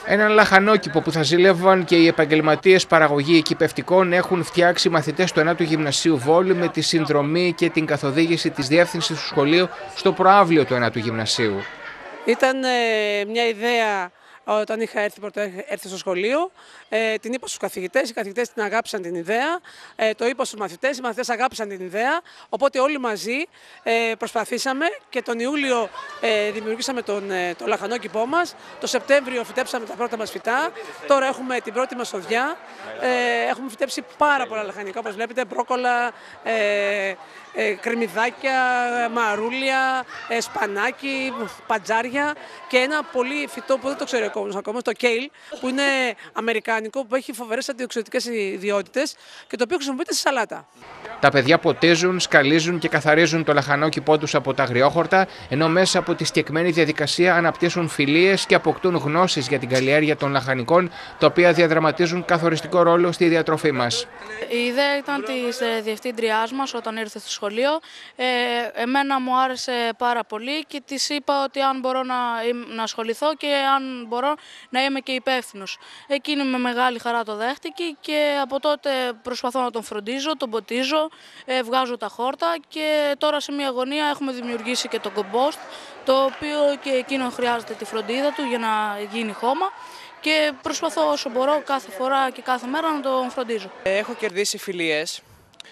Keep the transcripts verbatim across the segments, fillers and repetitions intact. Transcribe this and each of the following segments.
Έναν λαχανόκηπο που θα ζήλευαν και οι επαγγελματίες παραγωγή εκυπευτικών έχουν φτιάξει μαθητές του ενάτου Γυμνασίου Βόλου με τη συνδρομή και την καθοδήγηση της διεύθυνσης του σχολείου στο προαύλιο του ενάτου Γυμνασίου. Ήταν ε, μια ιδέα όταν είχα έρθει, πρώτα, έρθει στο σχολείο, ε, την είπα στους καθηγητές, οι καθηγητές την αγάπησαν την ιδέα, ε, το είπα στους μαθητές, οι μαθητές αγάπησαν την ιδέα, οπότε όλοι μαζί ε, προσπαθήσαμε και τον Ιούλιο ε, δημιουργήσαμε τον, ε, το λαχανόκηπό μας, το Σεπτέμβριο φυτέψαμε τα πρώτα μας φυτά, τώρα έχουμε την πρώτη μας οδιά, ε, έχουμε φυτέψει πάρα πολλά λαχανικά, όπως βλέπετε, μπρόκολα, ε, ε, κρεμμυδάκια, μαρούλια, ε, σπανάκι, πατζάρια και ένα πολύ φυτό που δεν το ξέρω ακόμα, το κέιλ, που είναι αμερικάνικο, που έχει φοβερές αντιοξυδοτικές ιδιότητες και το οποίο χρησιμοποιείται στη σαλάτα. Τα παιδιά ποτίζουν, σκαλίζουν και καθαρίζουν το λαχανόκηπό τους από τα αγριόχορτα, ενώ μέσα από τη συγκεκριμένη διαδικασία αναπτύσσουν φιλίες και αποκτούν γνώσεις για την καλλιέργεια των λαχανικών, τα οποία διαδραματίζουν καθοριστικό ρόλο στη διατροφή μας. Η ιδέα ήταν της διευθύντριάς μας όταν ήρθε στο σχολείο. Ε, εμένα μου άρεσε πάρα πολύ και της είπα ότι αν μπορώ να, να ασχοληθώ και αν μπορώ να είμαι και υπεύθυνος. Εκείνη με μεγάλη χαρά το δέχτηκε και από τότε προσπαθώ να τον φροντίζω, τον ποτίζω, ε, βγάζω τα χόρτα και τώρα σε μια γωνία έχουμε δημιουργήσει και το κομπόστ, το οποίο και εκείνο χρειάζεται τη φροντίδα του για να γίνει χώμα. Και προσπαθώ όσο μπορώ κάθε φορά και κάθε μέρα να τον φροντίζω. Έχω κερδίσει φιλίες.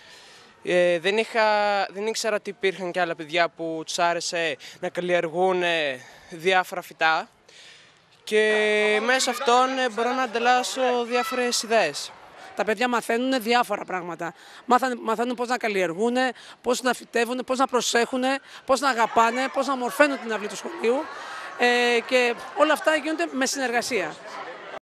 Ε, δεν, είχα, δεν ήξερα ότι υπήρχαν και άλλα παιδιά που τους άρεσε να καλλιεργούν διάφορα φυτά. Και μέσα αυτών μπορώ να ανταλλάσσω διάφορες ιδέες. Τα παιδιά μαθαίνουν διάφορα πράγματα. Μάθανε, μαθαίνουν πώς να καλλιεργούν, πώς να φυτεύουν, πώς να προσέχουν, πώς να αγαπάνε, πώς να μορφαίνουν την αυλή του σχολείου. Ε, και όλα αυτά γίνονται με συνεργασία.